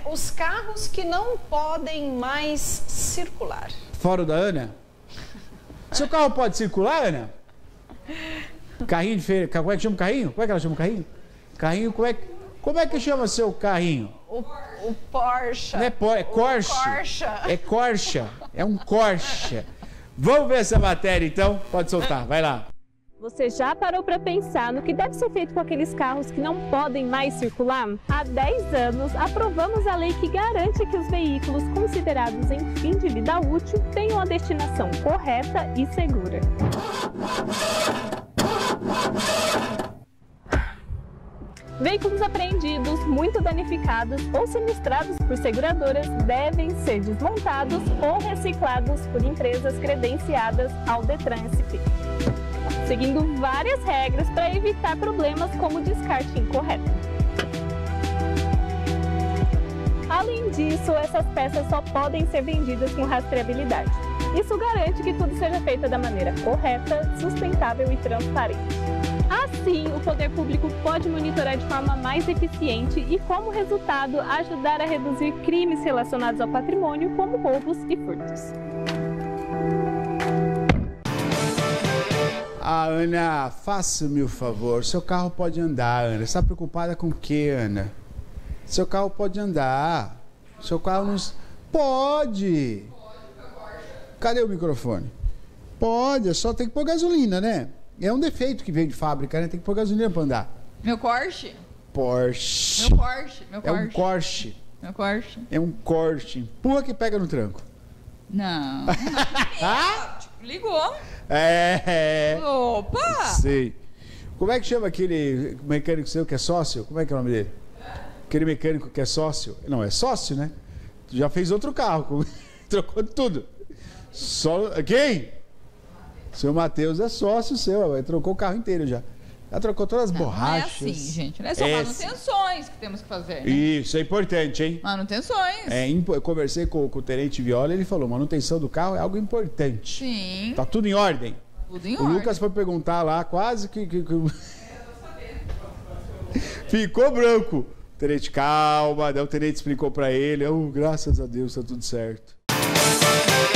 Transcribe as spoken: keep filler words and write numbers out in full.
Os carros que não podem mais circular. Fora o da Ana? Seu carro pode circular, Ana? Carrinho de feira. Como é que chama o carrinho? Como é que ela chama o carrinho? Carrinho, como é que, como é que chama seu carrinho? O, o Porsche. Não é, por, é Corsa. Corsa. É Corsa. É um Corsa. Vamos ver essa matéria, então? Pode soltar, vai lá. Você já parou para pensar no que deve ser feito com aqueles carros que não podem mais circular? Há dez anos, aprovamos a lei que garante que os veículos considerados em fim de vida útil tenham a destinação correta e segura. Veículos apreendidos, muito danificados ou sinistrados por seguradoras devem ser desmontados ou reciclados por empresas credenciadas ao Detran S P, seguindo várias regras para evitar problemas como descarte incorreto. Além disso, essas peças só podem ser vendidas com rastreabilidade. Isso garante que tudo seja feito da maneira correta, sustentável e transparente. Assim, o poder público pode monitorar de forma mais eficiente e, como resultado, ajudar a reduzir crimes relacionados ao patrimônio, como roubos e furtos. Ah, Ana, faça-me o favor. Seu carro pode andar, Ana. Você está preocupada com o quê, Ana? Seu carro pode andar. Seu carro não... Pode! Cadê o microfone? Pode, é só tem que pôr gasolina, né? É um defeito que veio de fábrica, né? Tem que pôr gasolina para andar. Meu Porsche? Porsche. Meu Porsche. Meu É um Porsche. Meu Porsche. É um Porsche. Empurra que pega no tranco. Não. Ligou. É. Opa! Sei. Como é que chama aquele mecânico seu que é sócio? Como é que é o nome dele? Aquele mecânico que é sócio? Não, é sócio, né? Tu já fez outro carro. Trocou tudo. Só... Quem? Seu Matheus é sócio seu. Trocou o carro inteiro já. Já trocou todas as não, borrachas. Não é assim, gente. Não é só é manutenções que temos que fazer, né? Isso, é importante, hein? Manutenções. É, eu conversei com, com o Tenente Viola, ele falou, manutenção do carro é algo importante. Sim. Tá tudo em ordem. Tudo em o ordem. Lucas foi perguntar lá, quase que... que, que... Ficou branco. Tenente, calma. Daí o Tenente explicou pra ele. Oh, graças a Deus, tá tudo certo.